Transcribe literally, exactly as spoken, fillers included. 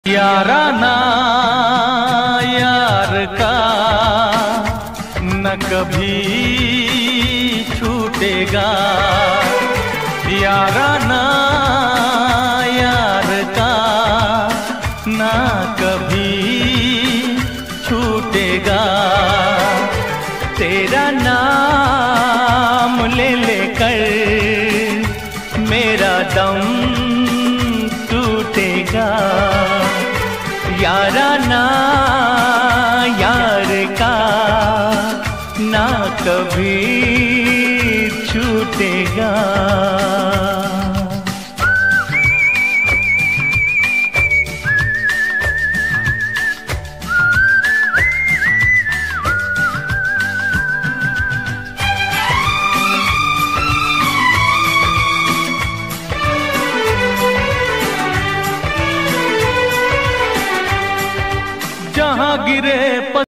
याराना यार का न कभी छूटेगा, याराना यार का न कभी छूटेगा। तेरा नाम ले लेकर मेरा दम टूटेगा, याराना यार का ना कभी छूटेगा। जहाँ गिरे